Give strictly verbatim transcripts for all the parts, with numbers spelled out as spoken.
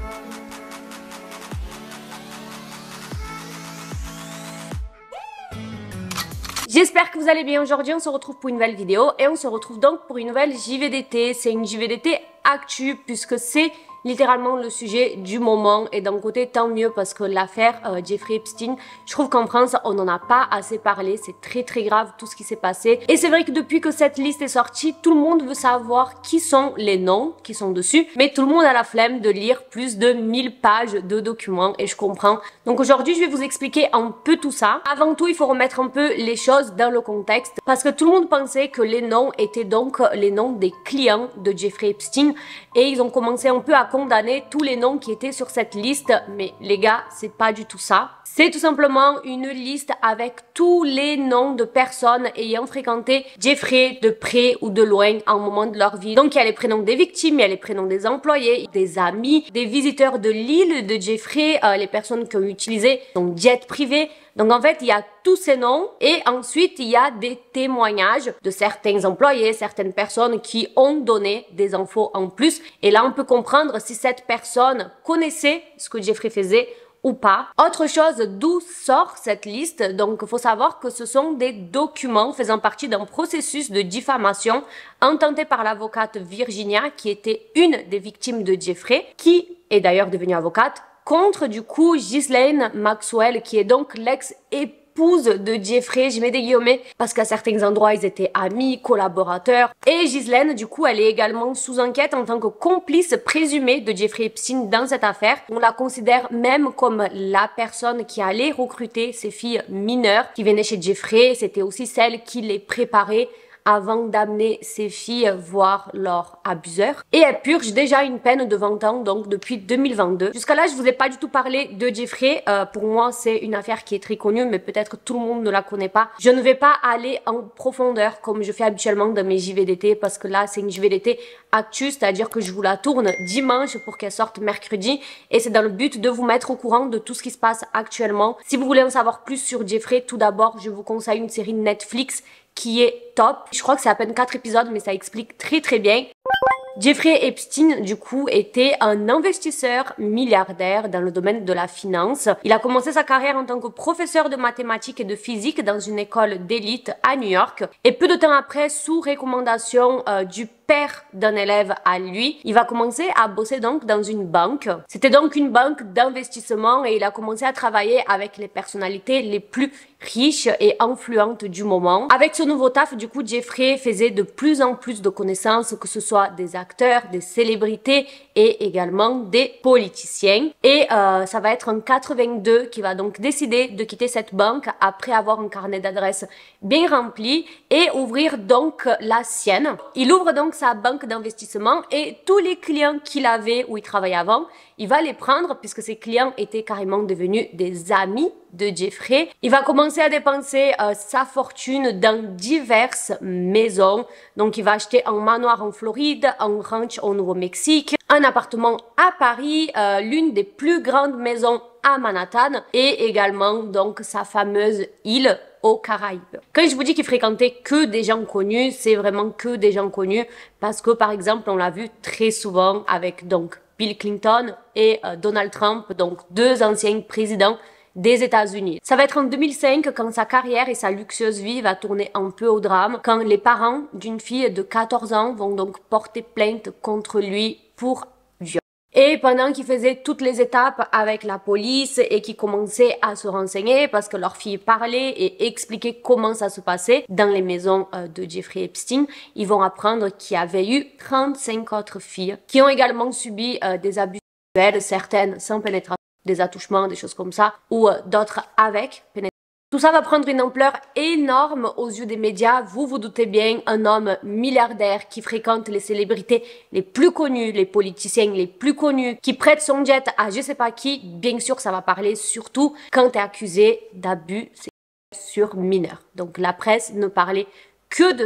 J'espère que vous allez bien. Aujourd'hui on se retrouve pour une nouvelle vidéo et on se retrouve donc pour une nouvelle J V D T. C'est une J V D T actu puisque c'est littéralement le sujet du moment, et d'un côté tant mieux parce que l'affaire euh, Jeffrey Epstein, je trouve qu'en France on n'en a pas assez parlé. C'est très très grave tout ce qui s'est passé, et c'est vrai que depuis que cette liste est sortie, tout le monde veut savoir qui sont les noms qui sont dessus, mais tout le monde a la flemme de lire plus de mille pages de documents, et je comprends. Donc aujourd'hui je vais vous expliquer un peu tout ça. Avant tout il faut remettre un peu les choses dans le contexte, parce que tout le monde pensait que les noms étaient donc les noms des clients de Jeffrey Epstein, et ils ont commencé un peu à condamner tous les noms qui étaient sur cette liste. Mais les gars, c'est pas du tout ça. C'est tout simplement une liste avec tous les noms de personnes ayant fréquenté Jeffrey de près ou de loin à un moment de leur vie. Donc il y a les prénoms des victimes, il y a les prénoms des employés, des amis, des visiteurs de l'île de Jeffrey, euh, les personnes qui ont utilisé son jet privé. Donc en fait, il y a tous ces noms, et ensuite il y a des témoignages de certains employés, certaines personnes qui ont donné des infos en plus. Et là, on peut comprendre si cette personne connaissait ce que Jeffrey faisait ou pas. Autre chose, d'où sort cette liste? Donc il faut savoir que ce sont des documents faisant partie d'un processus de diffamation intenté par l'avocate Virginia, qui était une des victimes de Jeffrey, qui est d'ailleurs devenue avocate, contre du coup Ghislaine Maxwell, qui est donc l'ex-épouse de Jeffrey. Je mets des guillemets parce qu'à certains endroits ils étaient amis, collaborateurs. Et Ghislaine du coup elle est également sous enquête en tant que complice présumée de Jeffrey Epstein dans cette affaire. On la considère même comme la personne qui allait recruter ces filles mineures qui venaient chez Jeffrey. C'était aussi celle qui les préparait avant d'amener ses filles voir leur abuseur. Et elle purge déjà une peine de vingt ans, donc depuis deux mille vingt-deux. Jusqu'à là, je vous ai pas du tout parlé de Jeffrey. Euh, pour moi, c'est une affaire qui est très connue, mais peut-être tout le monde ne la connaît pas. Je ne vais pas aller en profondeur comme je fais habituellement dans mes J V D T, parce que là, c'est une J V D T actu, c'est-à-dire que je vous la tourne dimanche pour qu'elle sorte mercredi, et c'est dans le but de vous mettre au courant de tout ce qui se passe actuellement. Si vous voulez en savoir plus sur Jeffrey, tout d'abord, je vous conseille une série Netflix qui est top. Je crois que c'est à peine quatre épisodes, mais ça explique très très bien. Jeffrey Epstein, du coup, était un investisseur milliardaire dans le domaine de la finance. Il a commencé sa carrière en tant que professeur de mathématiques et de physique dans une école d'élite à New York. Et peu de temps après, sous recommandation euh, du père d'un élève à lui, il va commencer à bosser donc dans une banque. C'était donc une banque d'investissement, et il a commencé à travailler avec les personnalités les plus riches et influentes du moment. Avec ce nouveau taf, du coup, Jeffrey faisait de plus en plus de connaissances, que ce soit des acteurs, des célébrités et également des politiciens. Et euh, ça va être en quatre-vingt-deux qu'il va donc décider de quitter cette banque après avoir un carnet d'adresses bien rempli et ouvrir donc la sienne. Il ouvre donc sa banque d'investissement, et tous les clients qu'il avait où il travaillait avant, il va les prendre puisque ses clients étaient carrément devenus des amis de Jeffrey. Il va commencer à dépenser euh, sa fortune dans diverses maisons. Donc il va acheter un manoir en Floride, un ranch au Nouveau-Mexique, un appartement à Paris, euh, l'une des plus grandes maisons à Manhattan, et également donc sa fameuse île aux Caraïbes. Quand je vous dis qu'il fréquentait que des gens connus, c'est vraiment que des gens connus, parce que par exemple on l'a vu très souvent avec donc Bill Clinton et euh, Donald Trump, donc deux anciens présidents des États-Unis. Ça va être en deux mille cinq quand sa carrière et sa luxueuse vie va tourner un peu au drame, quand les parents d'une fille de quatorze ans vont donc porter plainte contre lui pour viol. Et pendant qu'ils faisaient toutes les étapes avec la police et qu'ils commençaient à se renseigner parce que leur fille parlait et expliquait comment ça se passait dans les maisons de Jeffrey Epstein, ils vont apprendre qu'il y avait eu trente-cinq autres filles qui ont également subi euh, des abus sexuels, certaines sans pénétration, des attouchements, des choses comme ça, ou euh, d'autres avec pénétration. Tout ça va prendre une ampleur énorme aux yeux des médias. Vous vous doutez bien, un homme milliardaire qui fréquente les célébrités les plus connues, les politiciens les plus connus, qui prête son jet à je sais pas qui, bien sûr ça va parler surtout quand tu es accusé d'abus sexuels sur mineurs. Donc la presse ne parlait que de ça.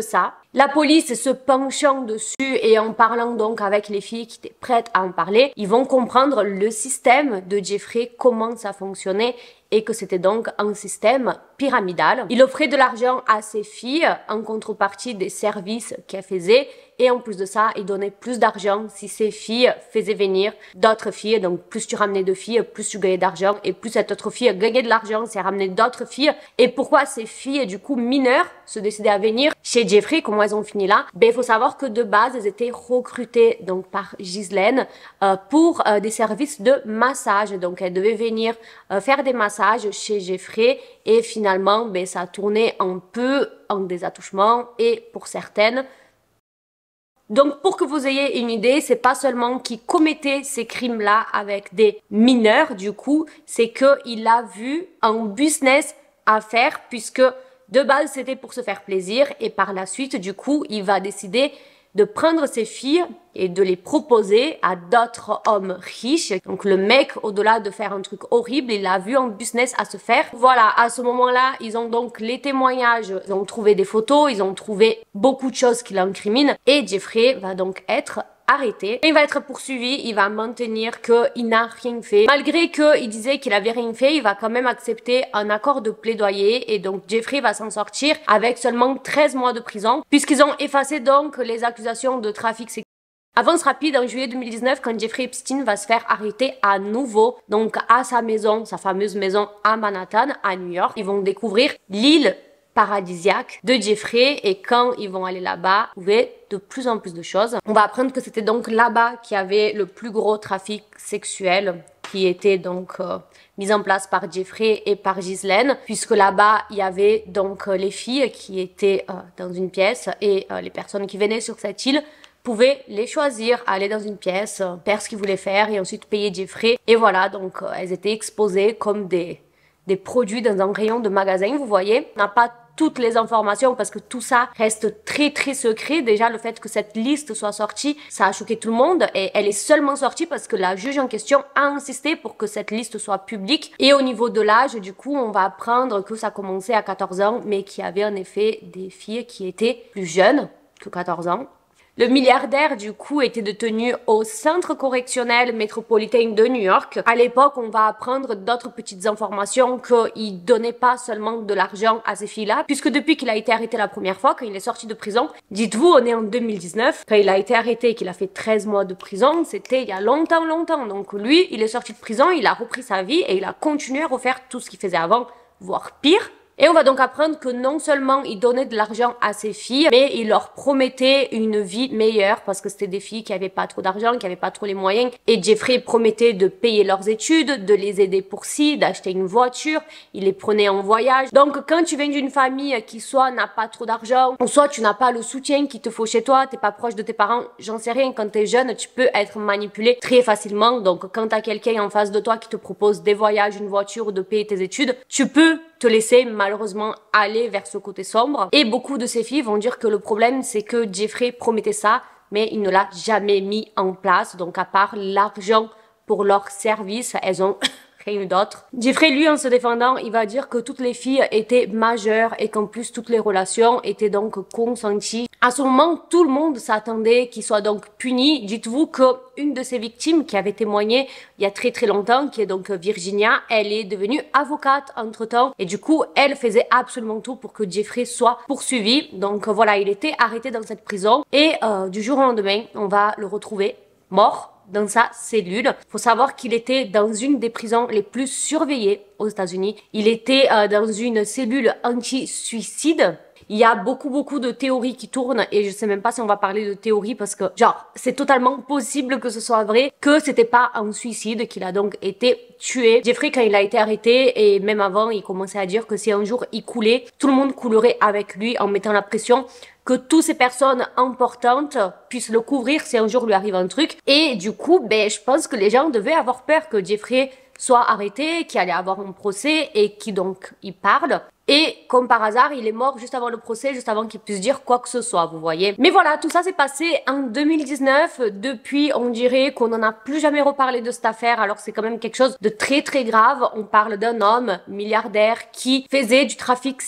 La police se penchant dessus et en parlant donc avec les filles qui étaient prêtes à en parler, ils vont comprendre le système de Jeffrey, comment ça fonctionnait et que c'était donc un système pyramidal. Il offrait de l'argent à ses filles en contrepartie des services qu'elles faisaient et en plus de ça, il donnait plus d'argent si ses filles faisaient venir d'autres filles. Donc plus tu ramenais de filles, plus tu gagnais d'argent et plus cette autre fille gagnait de l'argent, c'est ramener d'autres filles. Et pourquoi ces filles du coup mineures se décidaient à venir chez Jeffrey, comment elles ont fini là? Ben il faut savoir que de base, elles étaient recrutées donc par Ghislaine euh, pour euh, des services de massage. Donc elles devaient venir euh, faire des massages chez Jeffrey et finalement ben, ça a tourné un peu en des attouchements et pour certaines. Donc pour que vous ayez une idée, c'est pas seulement qu'il commettait ces crimes-là avec des mineurs du coup, c'est qu'il a vu un business à faire puisque de base c'était pour se faire plaisir et par la suite du coup il va décider de prendre ses filles et de les proposer à d'autres hommes riches. Donc le mec, au-delà de faire un truc horrible, il a vu un business à se faire. Voilà, à ce moment-là, ils ont donc les témoignages, ils ont trouvé des photos, ils ont trouvé beaucoup de choses qui l'incriminent et Jeffrey va donc être arrêté. Il va être poursuivi, il va maintenir qu'il n'a rien fait. Malgré qu'il disait qu'il avait rien fait, il va quand même accepter un accord de plaidoyer et donc Jeffrey va s'en sortir avec seulement treize mois de prison puisqu'ils ont effacé donc les accusations de trafic sexuel. Avance rapide, en juillet deux mille dix-neuf, quand Jeffrey Epstein va se faire arrêter à nouveau, donc à sa maison, sa fameuse maison à Manhattan, à New York, ils vont découvrir l'île paradisiaque de Jeffrey et quand ils vont aller là-bas, ils trouver de plus en plus de choses. On va apprendre que c'était donc là-bas qu'il y avait le plus gros trafic sexuel qui était donc euh, mis en place par Jeffrey et par Ghislaine, puisque là-bas, il y avait donc euh, les filles qui étaient euh, dans une pièce et euh, les personnes qui venaient sur cette île pouvaient les choisir, aller dans une pièce, euh, faire ce qu'ils voulaient faire et ensuite payer Jeffrey. Et voilà, donc euh, elles étaient exposées comme des, des produits dans un rayon de magasin, vous voyez. On n'a pas toutes les informations parce que tout ça reste très très secret. Déjà le fait que cette liste soit sortie, ça a choqué tout le monde et elle est seulement sortie parce que la juge en question a insisté pour que cette liste soit publique. Et au niveau de l'âge, du coup, on va apprendre que ça commençait à quatorze ans mais qu'il y avait en effet des filles qui étaient plus jeunes que quatorze ans. Le milliardaire, du coup, était détenu au centre correctionnel métropolitain de New York. À l'époque, on va apprendre d'autres petites informations qu'il donnait pas seulement de l'argent à ces filles-là, puisque depuis qu'il a été arrêté la première fois, quand il est sorti de prison, dites-vous, on est en deux mille dix-neuf, quand il a été arrêté et qu'il a fait treize mois de prison, c'était il y a longtemps, longtemps. Donc lui, il est sorti de prison, il a repris sa vie et il a continué à refaire tout ce qu'il faisait avant, voire pire. Et on va donc apprendre que non seulement il donnait de l'argent à ses filles, mais il leur promettait une vie meilleure parce que c'était des filles qui avaient pas trop d'argent, qui avaient pas trop les moyens. Et Jeffrey promettait de payer leurs études, de les aider pour ci, d'acheter une voiture. Il les prenait en voyage. Donc quand tu viens d'une famille qui soit n'a pas trop d'argent, ou soit tu n'as pas le soutien qu'il te faut chez toi, t'es pas proche de tes parents, j'en sais rien. Quand t'es jeune, tu peux être manipulé très facilement. Donc quand t'as quelqu'un en face de toi qui te propose des voyages, une voiture ou de payer tes études, tu peux te laisser malheureusement aller vers ce côté sombre. Et beaucoup de ces filles vont dire que le problème c'est que Jeffrey promettait ça mais il ne l'a jamais mis en place. Donc à part l'argent pour leur service, elles ont rien d'autre. Jeffrey lui en se défendant, il va dire que toutes les filles étaient majeures et qu'en plus toutes les relations étaient donc consenties. À ce moment, tout le monde s'attendait qu'il soit donc puni. Dites-vous que une de ces victimes qui avait témoigné il y a très très longtemps, qui est donc Virginia, elle est devenue avocate entre-temps et du coup, elle faisait absolument tout pour que Jeffrey soit poursuivi. Donc voilà, il était arrêté dans cette prison et euh, du jour au lendemain, on va le retrouver mort dans sa cellule. Faut savoir qu'il était dans une des prisons les plus surveillées aux États-Unis. Il était euh, dans une cellule anti-suicide. Il y a beaucoup beaucoup de théories qui tournent et je sais même pas si on va parler de théories parce que genre c'est totalement possible que ce soit vrai, que c'était pas un suicide, qu'il a donc été tué. Jeffrey quand il a été arrêté et même avant il commençait à dire que si un jour il coulait, tout le monde coulerait avec lui en mettant la pression que toutes ces personnes importantes puissent le couvrir si un jour lui arrive un truc. Et du coup, ben, je pense que les gens devaient avoir peur que Jeffrey soit arrêté, qu'il allait avoir un procès et qui donc il parle. Et comme par hasard, il est mort juste avant le procès, juste avant qu'il puisse dire quoi que ce soit, vous voyez. Mais voilà, tout ça s'est passé en deux mille dix-neuf. Depuis, on dirait qu'on n'en a plus jamais reparlé de cette affaire, alors c'est quand même quelque chose de très très grave. On parle d'un homme milliardaire qui faisait du trafic sexuel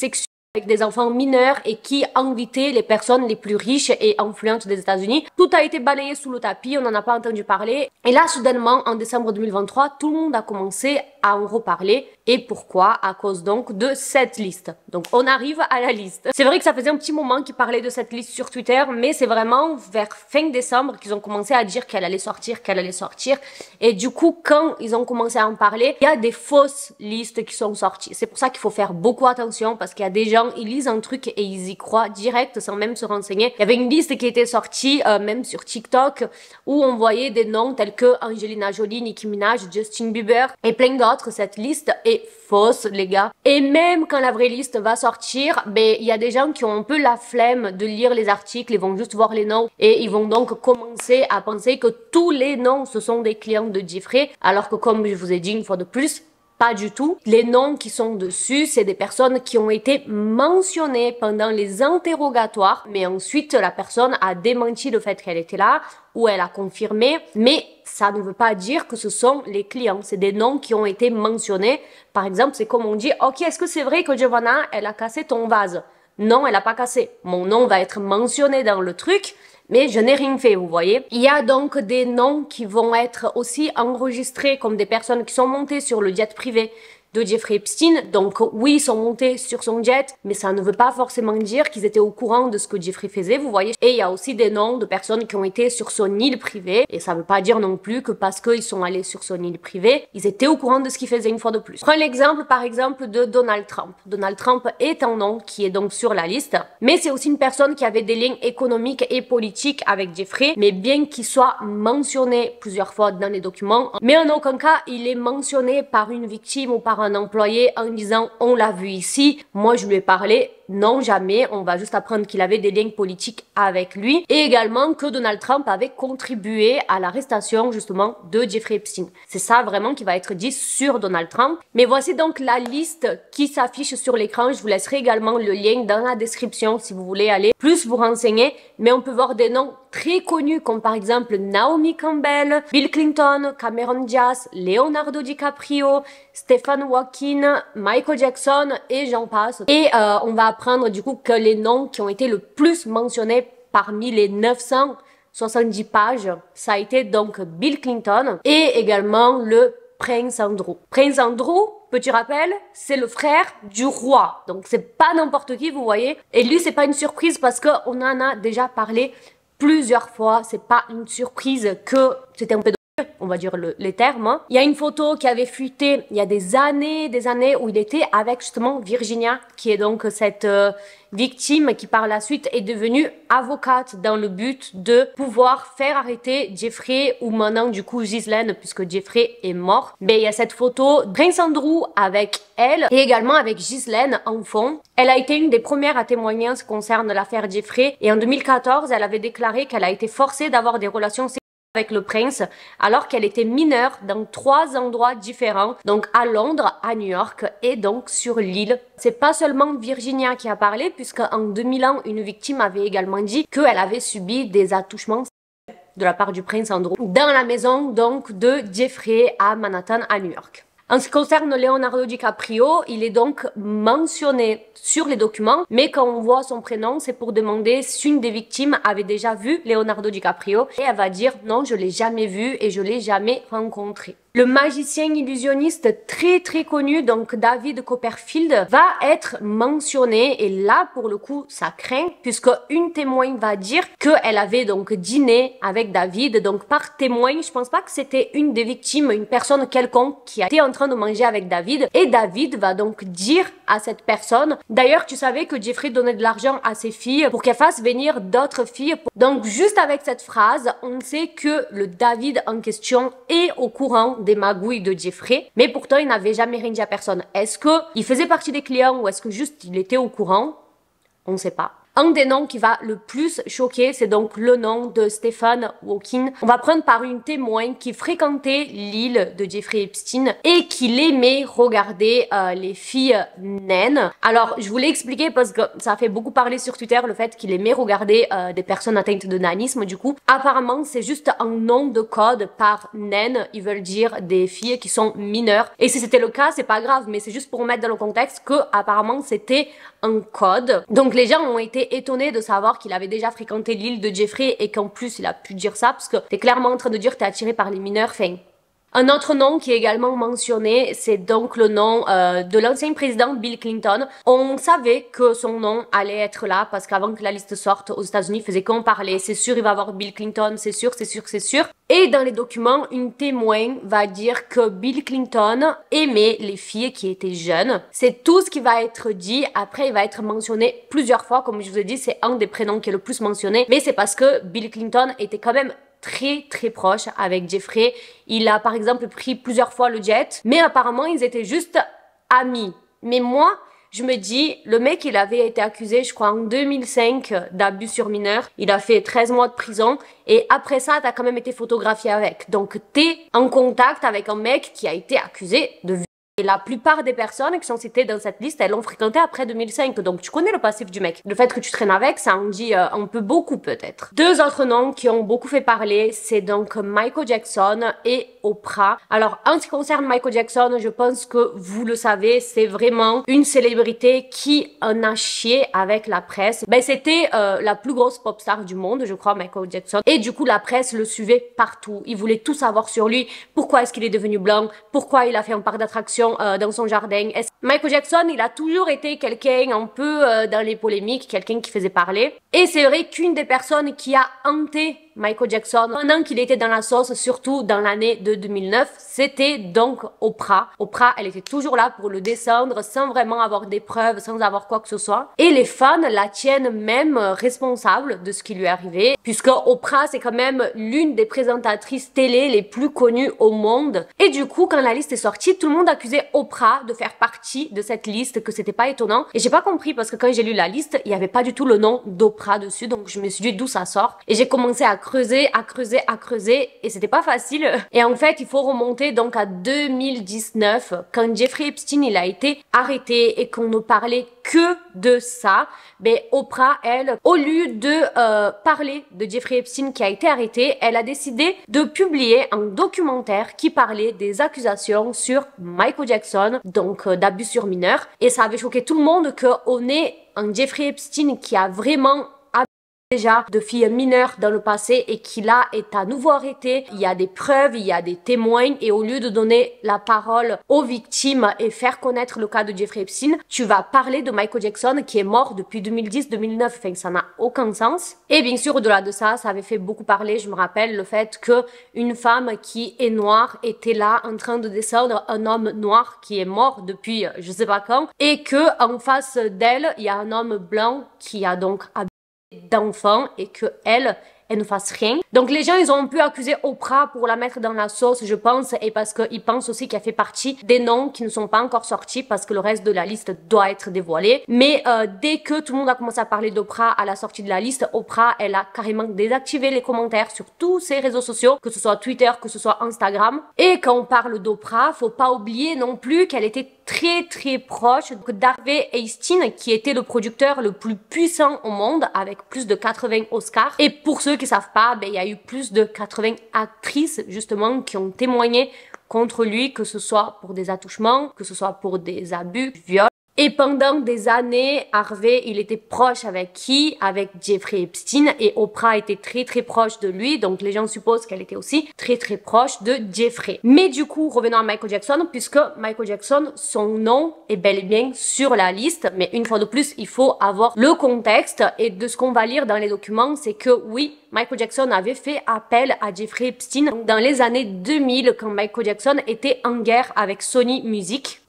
avec des enfants mineurs et qui invitait les personnes les plus riches et influentes des États-Unis. Tout a été balayé sous le tapis, on n'en a pas entendu parler. Et là, soudainement, en décembre deux mille vingt-trois, tout le monde a commencé à en reparler. Et pourquoi? À cause donc de cette liste. Donc on arrive à la liste. C'est vrai que ça faisait un petit moment qu'ils parlaient de cette liste sur Twitter, mais c'est vraiment vers fin décembre qu'ils ont commencé à dire qu'elle allait sortir, qu'elle allait sortir. Et du coup, quand ils ont commencé à en parler, il y a des fausses listes qui sont sorties. C'est pour ça qu'il faut faire beaucoup attention, parce qu'il y a des gens, ils lisent un truc et ils y croient direct sans même se renseigner. Il y avait une liste qui était sortie euh, même sur TikTok où on voyait des noms tels que Angelina Jolie, Nicki Minaj, Justin Bieber et plein d'autres. Cette liste est fausse, les gars. Et même quand la vraie liste va sortir, ben il y a des gens qui ont un peu la flemme de lire les articles, ils vont juste voir les noms et ils vont donc commencer à penser que tous les noms ce sont des clients de Gieffrey, alors que comme je vous ai dit une fois de plus, pas du tout. Les noms qui sont dessus, c'est des personnes qui ont été mentionnées pendant les interrogatoires, mais ensuite la personne a démenti le fait qu'elle était là, ou elle a confirmé, mais ça ne veut pas dire que ce sont les clients. C'est des noms qui ont été mentionnés. Par exemple, c'est comme on dit, ok, est-ce que c'est vrai que Giovanna, elle a cassé ton vase? Non, elle a pas cassé. Mon nom va être mentionné dans le truc, mais je n'ai rien fait, vous voyez. Il y a donc des noms qui vont être aussi enregistrés comme des personnes qui sont montées sur le jet privé de Jeffrey Epstein. Donc oui, ils sont montés sur son jet, mais ça ne veut pas forcément dire qu'ils étaient au courant de ce que Jeffrey faisait, vous voyez. Et il y a aussi des noms de personnes qui ont été sur son île privée, et ça ne veut pas dire non plus que parce qu'ils sont allés sur son île privée, ils étaient au courant de ce qu'il faisait une fois de plus. Prenons l'exemple par exemple de Donald Trump. Donald Trump est un nom qui est donc sur la liste, mais c'est aussi une personne qui avait des liens économiques et politiques avec Jeffrey, mais bien qu'il soit mentionné plusieurs fois dans les documents, mais en aucun cas il est mentionné par une victime ou par un employé en disant on l'a vu ici, moi je lui ai parlé. Non, jamais. On va juste apprendre qu'il avait des liens politiques avec lui et également que Donald Trump avait contribué à l'arrestation justement de Jeffrey Epstein. C'est ça vraiment qui va être dit sur Donald Trump. Mais voici donc la liste qui s'affiche sur l'écran. Je vous laisserai également le lien dans la description si vous voulez aller plus vous renseigner. Mais on peut voir des noms très connus comme par exemple Naomi Campbell, Bill Clinton, Cameron Diaz, Leonardo DiCaprio, Stephen Hawking, Michael Jackson et j'en passe. Et euh, on va apprendre du coup que les noms qui ont été le plus mentionnés parmi les neuf cent soixante-dix pages, ça a été donc Bill Clinton et également le Prince Andrew. Prince Andrew, petit rappel, c'est le frère du roi. Donc c'est pas n'importe qui, vous voyez. Et lui, c'est pas une surprise parce qu'on en a déjà parlé plusieurs fois. C'est pas une surprise que c'était un peu on va dire le, les termes. Hein. Il y a une photo qui avait fuité il y a des années, des années où il était avec justement Virginia, qui est donc cette euh, victime qui par la suite est devenue avocate dans le but de pouvoir faire arrêter Jeffrey ou maintenant du coup Ghislaine puisque Jeffrey est mort. Mais il y a cette photo de Prince Andrew avec elle et également avec Ghislaine en fond. Elle a été une des premières à témoigner en ce qui concerne l'affaire Jeffrey et en deux mille quatorze, elle avait déclaré qu'elle a été forcée d'avoir des relations sexuelles avec le prince alors qu'elle était mineure dans trois endroits différents, donc à Londres, à New York et donc sur l'île. C'est pas seulement Virginia qui a parlé puisque en deux mille ans, une victime avait également dit qu'elle avait subi des attouchements de la part du prince Andrew dans la maison donc de Jeffrey à Manhattan à New York. En ce qui concerne Leonardo DiCaprio, il est donc mentionné sur les documents, mais quand on voit son prénom, c'est pour demander si une des victimes avait déjà vu Leonardo DiCaprio. Et elle va dire non, je l'ai jamais vu et je l'ai jamais rencontré. Le magicien illusionniste très très connu, donc David Copperfield, va être mentionné et là pour le coup ça craint puisque une témoin va dire qu'elle avait donc dîné avec David. Donc par témoin, je pense pas que c'était une des victimes, une personne quelconque qui a été en train de manger avec David et David va donc dire à cette personne. D'ailleurs tu savais que Jeffrey donnait de l'argent à ses filles pour qu'elles fassent venir d'autres filles. Donc juste avec cette phrase, on sait que le David en question est au courant des magouilles de Jeffrey, mais pourtant il n'avait jamais rien dit à personne. Est-ce que il faisait partie des clients ou est-ce que juste il était au courant? On ne sait pas. Un des noms qui va le plus choquer, c'est donc le nom de Stephen Hawking. On va prendre par une témoin qui fréquentait l'île de Jeffrey Epstein et qui aimait regarder euh, les filles naines. Alors, je voulais expliquer parce que ça a fait beaucoup parler sur Twitter le fait qu'il aimait regarder euh, des personnes atteintes de nanisme. Du coup, apparemment, c'est juste un nom de code par naine. Ils veulent dire des filles qui sont mineures. Et si c'était le cas, c'est pas grave, mais c'est juste pour mettre dans le contexte que apparemment c'était un code. Donc les gens ont été étonnés de savoir qu'il avait déjà fréquenté l'île de Jeffrey et qu'en plus il a pu dire ça parce que t'es clairement en train de dire t'es attiré par les mineurs. Enfin, un autre nom qui est également mentionné, c'est donc le nom euh, de l'ancien président Bill Clinton. On savait que son nom allait être là parce qu'avant que la liste sorte aux États-Unis, il faisait qu'en parler. C'est sûr, il va avoir Bill Clinton, c'est sûr, c'est sûr, c'est sûr. Et dans les documents, une témoin va dire que Bill Clinton aimait les filles qui étaient jeunes. C'est tout ce qui va être dit. Après, il va être mentionné plusieurs fois. Comme je vous ai dit, c'est un des prénoms qui est le plus mentionné. Mais c'est parce que Bill Clinton était quand même très très proche avec Jeffrey. Il a par exemple pris plusieurs fois le jet, mais apparemment ils étaient juste amis. Mais moi, je me dis, le mec il avait été accusé je crois en deux mille cinq d'abus sur mineur, il a fait treize mois de prison et après ça t'as quand même été photographié avec. Donc t'es en contact avec un mec qui a été accusé de viol. Et la plupart des personnes qui sont citées dans cette liste, elles l'ont fréquenté après deux mille cinq. Donc tu connais le passif du mec. Le fait que tu traînes avec, ça en dit euh, un peu beaucoup peut-être. Deux autres noms qui ont beaucoup fait parler, c'est donc Michael Jackson et Oprah. Alors en ce qui concerne Michael Jackson, je pense que vous le savez, c'est vraiment une célébrité qui en a chié avec la presse. Ben c'était euh, la plus grosse pop star du monde, je crois, Michael Jackson. Et du coup la presse le suivait partout. Ils voulaient tout savoir sur lui. Pourquoi est-ce qu'il est devenu blanc? Pourquoi il a fait un parc d'attractions Euh, dans son jardin. Michael Jackson, il a toujours été quelqu'un un peu euh, dans les polémiques, quelqu'un qui faisait parler. Et c'est vrai qu'une des personnes qui a hanté Michael Jackson pendant qu'il était dans la sauce, surtout dans l'année de deux mille neuf, c'était donc Oprah. Oprah, elle était toujours là pour le descendre sans vraiment avoir des preuves, sans avoir quoi que ce soit. Et les fans la tiennent même responsable de ce qui lui est arrivé, puisque Oprah, c'est quand même l'une des présentatrices télé les plus connues au monde. Et du coup, quand la liste est sortie, tout le monde accusait Oprah de faire partie de cette liste, que c'était pas étonnant. Et j'ai pas compris parce que quand j'ai lu la liste, il y avait pas du tout le nom d'Oprah dessus, donc je me suis dit d'où ça sort. Et j'ai commencé à creuser, à creuser, à creuser, et c'était pas facile. Et en fait, il faut remonter donc à deux mille dix-neuf, quand Jeffrey Epstein il a été arrêté et qu'on ne parlait que de ça. Ben Oprah, elle, au lieu de euh, parler de Jeffrey Epstein qui a été arrêté, elle a décidé de publier un documentaire qui parlait des accusations sur Michael Jackson, donc euh, d'abus sur mineurs. Et ça avait choqué tout le monde qu'on ait un Jeffrey Epstein qui a vraiment déjà de filles mineures dans le passé et qui là est à nouveau arrêté. Il y a des preuves, il y a des témoins et au lieu de donner la parole aux victimes et faire connaître le cas de Jeffrey Epstein, tu vas parler de Michael Jackson qui est mort depuis deux mille dix deux mille neuf. Enfin, ça n'a aucun sens. Et bien sûr, au-delà de ça, ça avait fait beaucoup parler. Je me rappelle le fait que une femme qui est noire était là en train de descendre un homme noir qui est mort depuis je sais pas quand et que en face d'elle, il y a un homme blanc qui a donc d'enfants et que elle, elle ne fasse rien. Donc les gens, ils ont un peu accusé Oprah pour la mettre dans la sauce, je pense, et parce qu'ils pensent aussi qu'elle fait partie des noms qui ne sont pas encore sortis parce que le reste de la liste doit être dévoilé. Mais euh, dès que tout le monde a commencé à parler d'Oprah à la sortie de la liste, Oprah, elle a carrément désactivé les commentaires sur tous ses réseaux sociaux, que ce soit Twitter, que ce soit Instagram. Et quand on parle d'Oprah, faut pas oublier non plus qu'elle était très très proche d'Harvey Weinstein qui était le producteur le plus puissant au monde avec plus de quatre-vingts Oscars. Et pour ceux qui savent pas, ben, il y a eu plus de quatre-vingts actrices justement qui ont témoigné contre lui, que ce soit pour des attouchements, que ce soit pour des abus, viols. Et pendant des années, Harvey, il était proche avec qui? Avec Jeffrey Epstein et Oprah était très très proche de lui, donc les gens supposent qu'elle était aussi très très proche de Jeffrey. Mais du coup, revenons à Michael Jackson, puisque Michael Jackson, son nom est bel et bien sur la liste, mais une fois de plus, il faut avoir le contexte et de ce qu'on va lire dans les documents, c'est que oui, Michael Jackson avait fait appel à Jeffrey Epstein dans les années deux mille quand Michael Jackson était en guerre avec Sony Music.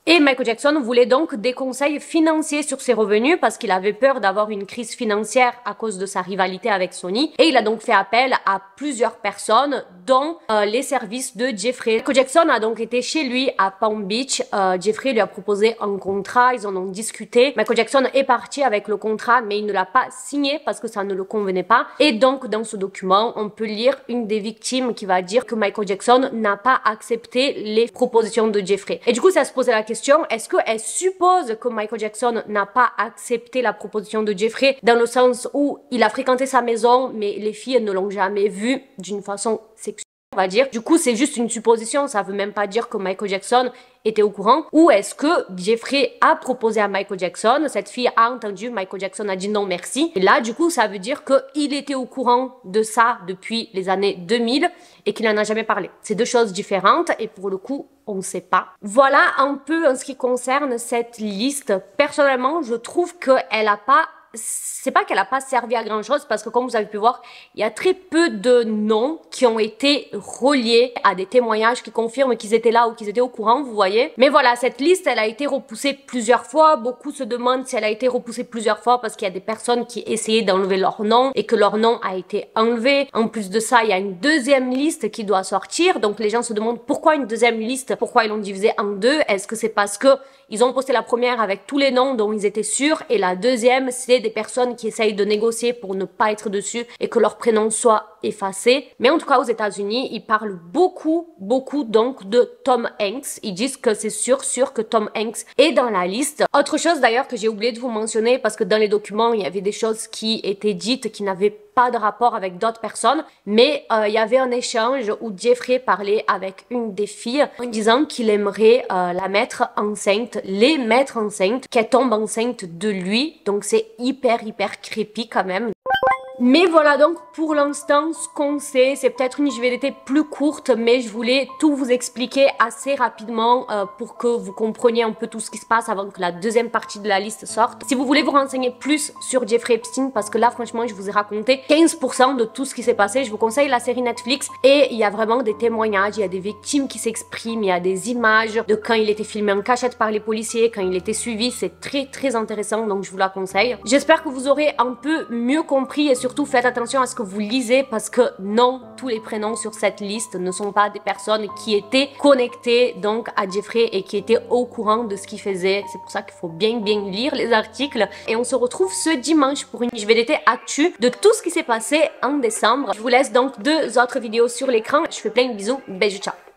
Et Michael Jackson voulait donc des conseils financiers sur ses revenus parce qu'il avait peur d'avoir une crise financière à cause de sa rivalité avec Sony. Et il a donc fait appel à plusieurs personnes, dont euh, les services de Jeffree. Michael Jackson a donc été chez lui à Palm Beach. Euh, Jeffree lui a proposé un contrat, ils en ont discuté. Michael Jackson est parti avec le contrat, mais il ne l'a pas signé parce que ça ne le convenait pas. Et donc, dans ce document, on peut lire une des victimes qui va dire que Michael Jackson n'a pas accepté les propositions de Jeffree. Et du coup, ça se posait la question, est-ce qu'elle suppose que Michael Jackson n'a pas accepté la proposition de Jeffree dans le sens où il a fréquenté sa maison, mais les filles ne l'ont jamais vu d'une façon sexuelle, on va dire. Du coup, c'est juste une supposition, ça veut même pas dire que Michael Jackson était au courant. Ou est-ce que Jeffree a proposé à Michael Jackson, cette fille a entendu, Michael Jackson a dit non merci. Et là, du coup, ça veut dire qu'il était au courant de ça depuis les années deux mille et qu'il en a jamais parlé. C'est deux choses différentes et pour le coup, on ne sait pas. Voilà un peu en ce qui concerne cette liste. Personnellement, je trouve qu'elle a pas c'est pas qu'elle a pas servi à grand chose parce que comme vous avez pu voir, il y a très peu de noms qui ont été reliés à des témoignages qui confirment qu'ils étaient là ou qu'ils étaient au courant, vous voyez. Mais voilà, cette liste, elle a été repoussée plusieurs fois. Beaucoup se demandent si elle a été repoussée plusieurs fois parce qu'il y a des personnes qui essayaient d'enlever leur nom et que leur nom a été enlevé. En plus de ça, il y a une deuxième liste qui doit sortir. Donc les gens se demandent pourquoi une deuxième liste, pourquoi ils l'ont divisée en deux. Est-ce que c'est parce que ils ont posté la première avec tous les noms dont ils étaient sûrs et la deuxième, c'est des personnes qui essayent de négocier pour ne pas être dessus et que leur prénom soit effacé. Mais en tout cas, aux États-Unis, ils parlent beaucoup, beaucoup donc de Tom Hanks. Ils disent que c'est sûr, sûr que Tom Hanks est dans la liste. Autre chose d'ailleurs que j'ai oublié de vous mentionner parce que dans les documents, il y avait des choses qui étaient dites qui n'avaient pas de rapport avec d'autres personnes, mais euh, il y avait un échange où Jeffree parlait avec une des filles en disant qu'il aimerait euh, la mettre enceinte, les mettre enceinte, qu'elle tombe enceinte de lui. Donc c'est hyper, hyper creepy quand même. Mais voilà donc pour l'instant ce qu'on sait, c'est peut-être une J V D T plus courte, mais je voulais tout vous expliquer assez rapidement euh, pour que vous compreniez un peu tout ce qui se passe avant que la deuxième partie de la liste sorte. Si vous voulez vous renseigner plus sur Jeffree Epstein, parce que là franchement je vous ai raconté quinze pour cent de tout ce qui s'est passé, je vous conseille la série Netflix et il y a vraiment des témoignages, il y a des victimes qui s'expriment, il y a des images de quand il était filmé en cachette par les policiers, quand il était suivi, c'est très très intéressant donc je vous la conseille. J'espère que vous aurez un peu mieux compris et surtout Surtout faites attention à ce que vous lisez parce que non, tous les prénoms sur cette liste ne sont pas des personnes qui étaient connectées donc à Jeffree et qui étaient au courant de ce qu'il faisait. C'est pour ça qu'il faut bien bien lire les articles et on se retrouve ce dimanche pour une J V D T actu de tout ce qui s'est passé en décembre. Je vous laisse donc deux autres vidéos sur l'écran. Je fais plein de bisous, bisous, ciao.